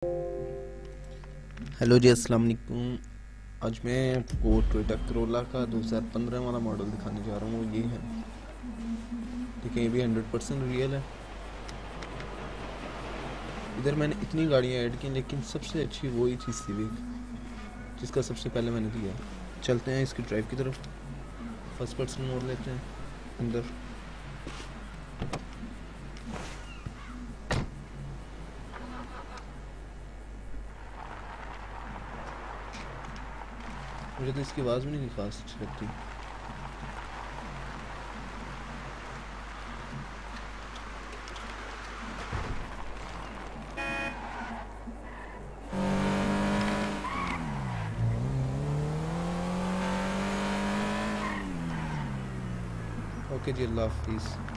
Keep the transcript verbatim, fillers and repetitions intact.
Hello जी, अस्सलाम वालेकुम। आज मैं आपको टोयोटा करोला का दो हज़ार पंद्रह वाला मॉडल दिखाने जा रहा हूँ। वो ये है, ठीक है, ये भी हंड्रेड परसेंट रियल है। इधर मैंने इतनी गाड़ियाँ ऐड की, लेकिन सबसे अच्छी वही थी सिविक, जिसका सबसे पहले मैंने दिया। चलते हैं इसकी ड्राइव की तरफ। फर्स्ट पर्सन मोड लेते हैं अंदर। मुझे तो इसकी आवाज़ भी नहीं खास अच्छी लगती। ओके जी, अल्लाह हाफिज़।